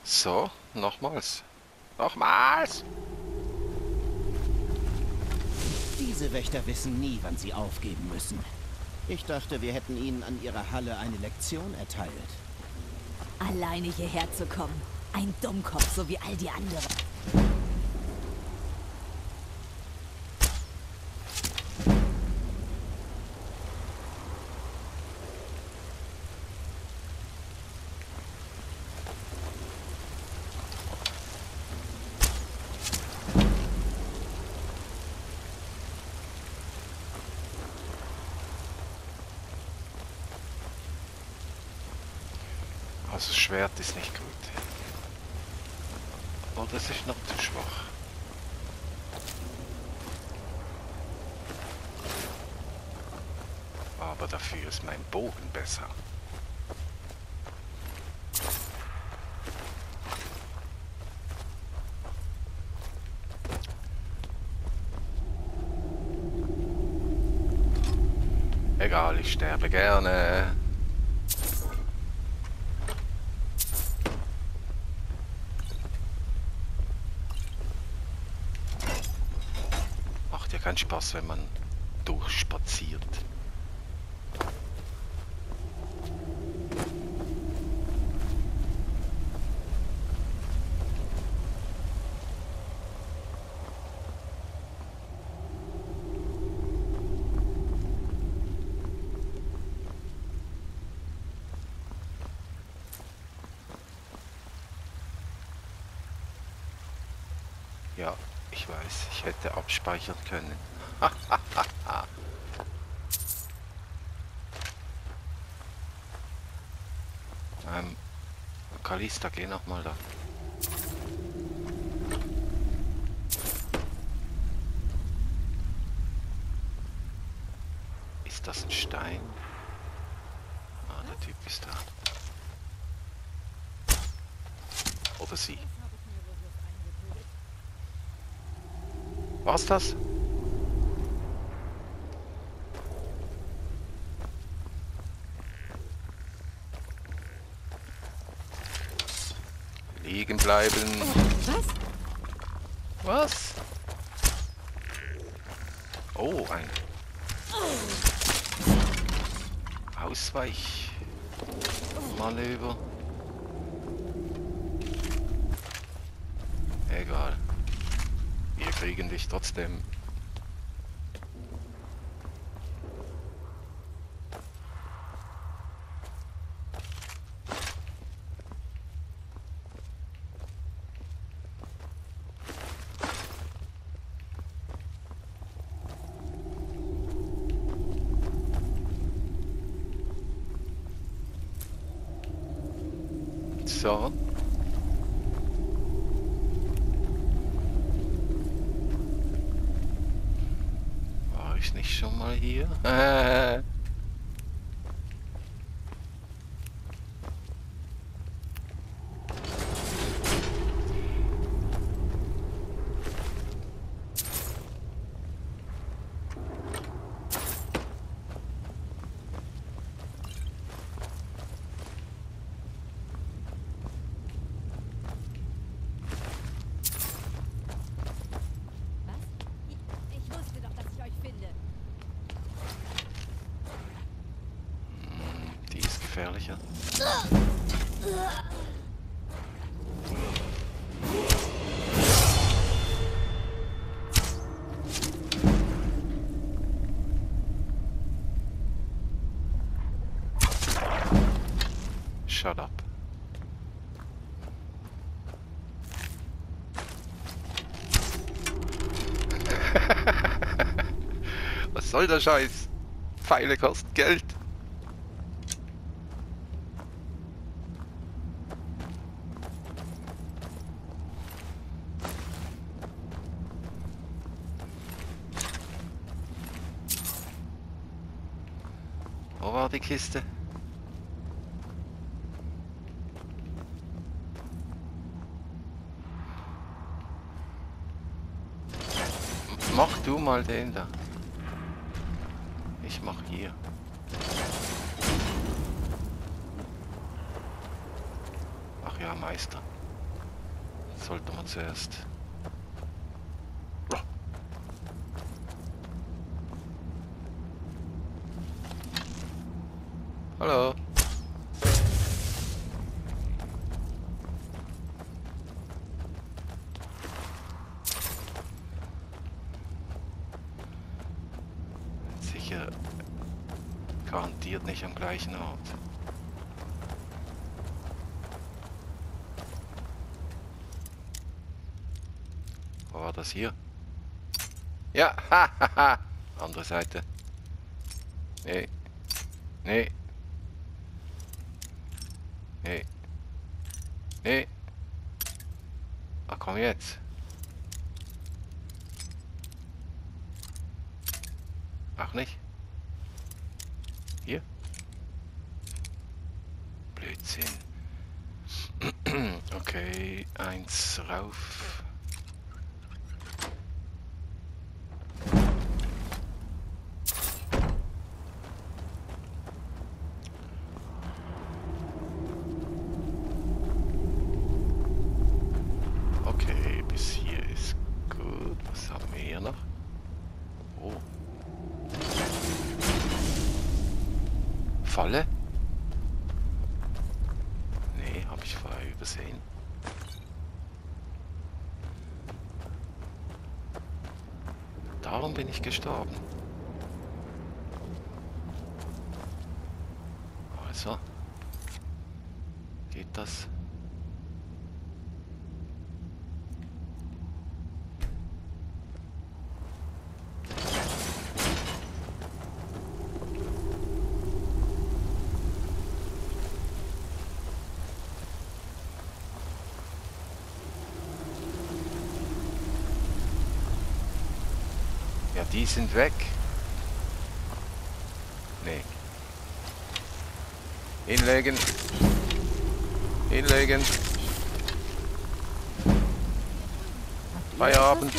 So, nochmals. Nochmals! Diese Wächter wissen nie, wann sie aufgeben müssen. Ich dachte, wir hätten ihnen an ihrer Halle eine Lektion erteilt. Alleine hierher zu kommen. Ein Dummkopf, so wie all die anderen. Also das Schwert ist nicht gut. Oder es ist noch zu schwach. Aber dafür ist mein Bogen besser. Egal, ich sterbe gerne. Macht ja keinen Spaß, wenn man durchspaziert. Ja, ich weiß, ich hätte abspeichern können. Kalista, geh noch mal da. Ist das ein Stein? Ah, der Typ ist da. Oder sie. War's das? Liegen bleiben. Was? Was? Oh, ein Ausweichmanöver. Egal. Wir kriegen dich trotzdem. So. War ich nicht schon mal hier? Was? Ich wusste doch, dass ich euch finde. Die ist gefährlicher. Shut up. Was soll der Scheiß? Pfeile kosten Geld. Wo war die Kiste? Mach du mal den da. Ich mach hier. Ach ja, Meister. sollte man zuerst... Hallo. Sicher garantiert nicht am gleichen Ort. Wo war das hier? Ja, hahaha. Andere Seite. Nee. Nee. Nee. Nee. Ach komm jetzt. Ach nicht. Hier? Blödsinn. Okay, eins rauf. Okay, bis hier ist gut. Was haben wir hier noch? Oh. Falle? Nee, habe ich vorher übersehen. Darum bin ich gestorben. Also. Geht das? Ja, die sind weg. Nee. Hinlegen. Hinlegen. Feierabend.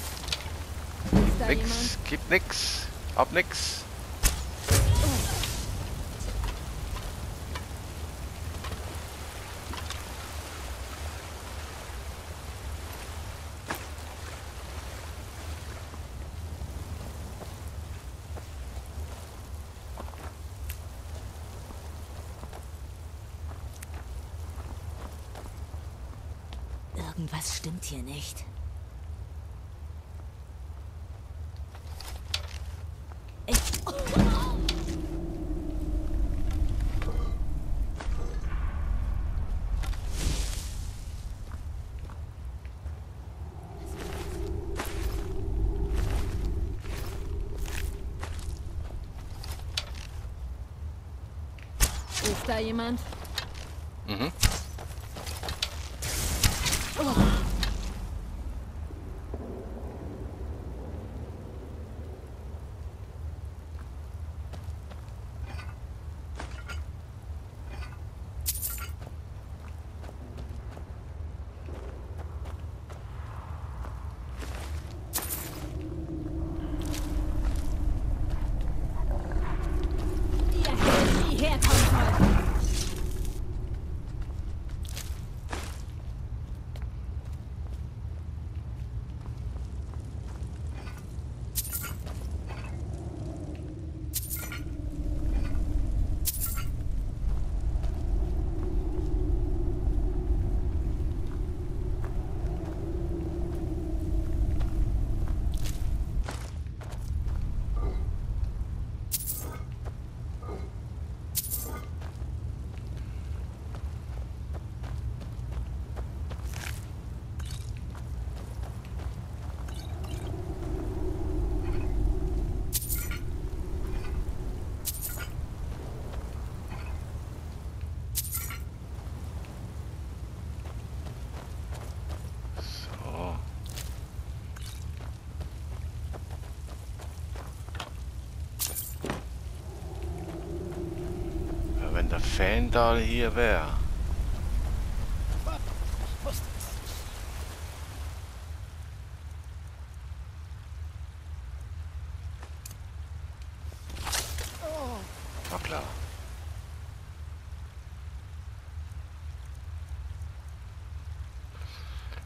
Nix. Gibt nix. Hab nix. Irgendwas stimmt hier nicht. Ist da jemand? Mhm. Ihr hättet nie herkommen sollen. So. Ja, wenn der Fendal hier wäre. Ich wusste es. Na klar.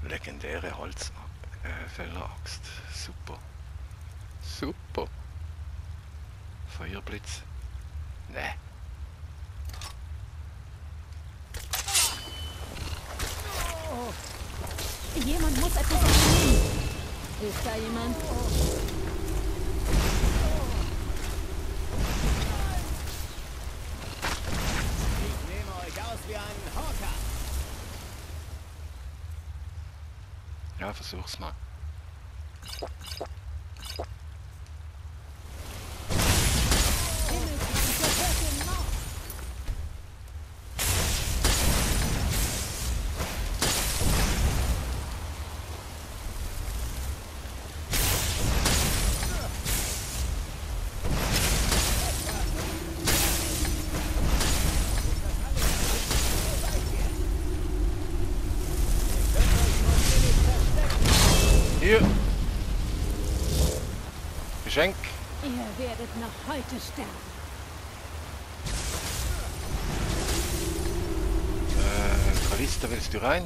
Legendäre Holzfälleraxt. Super. Super. Feuerblitz. Ne. Jemand muss etwas unternehmen. Ist da jemand? Ich nehme euch aus wie einen Hawker. Ja, versuch's mal. Hier. Geschenk. Ihr werdet noch heute sterben. Kalista, willst du rein?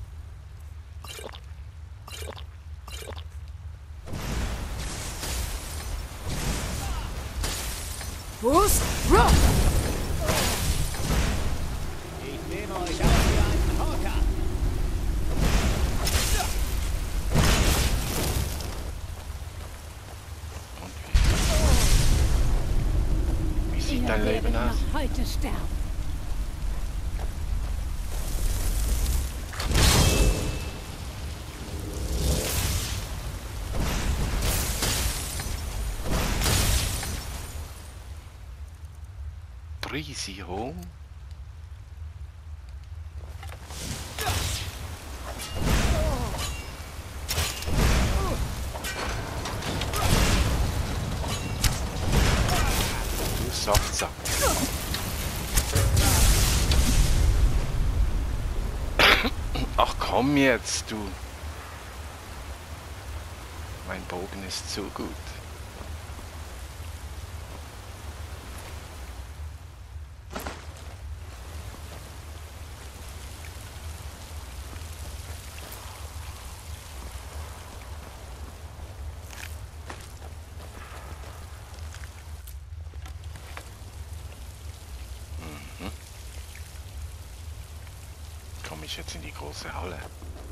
Fuß, Rock! Ich nehme euch aus wie einen Hawker. Und wie sieht Ihr dein Leben werdet aus? noch heute sterben. Breezy Home. Du Saftsack. Ach komm jetzt, du. Mein Bogen ist so gut. Komme ich jetzt in die große Halle?